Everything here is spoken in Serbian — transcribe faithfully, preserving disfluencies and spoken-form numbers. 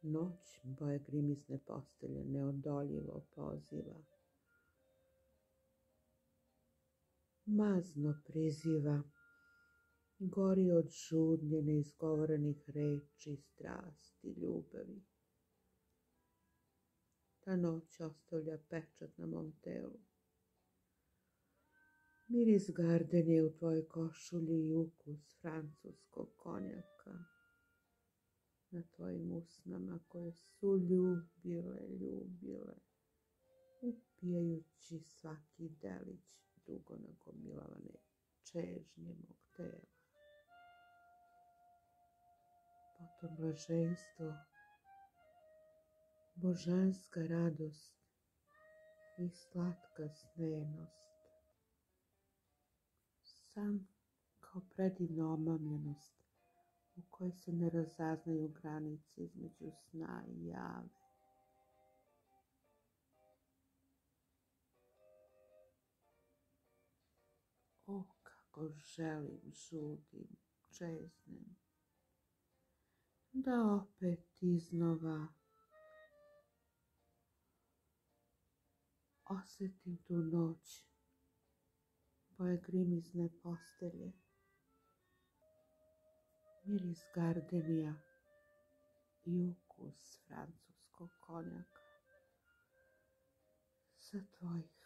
Noć boje grimizne postelje neodoljivo poziva. Mazno priziva, gori od žudnje neizgovorenih reči, strasti, ljubavi. Ta noć ostavlja pečat na mom telu. Miris gardenije u tvojoj košulji i ukus francuskog konjaka na tvojim usnama koje su ljubile, ljubile, upijajući svaki delić dugo nagomilavane čežnje mog tela. Potom blaženstvo, božanska radost i slatka snenost. San kao predivna omamljenost u kojoj se ne razaznaju granice između sna i jave. O, kako želim, žudim, čeznem, da opet iznova osjetim tu noć boje grimizne postelje, miris gardenija i ukus francuskog konjaka sa tvojih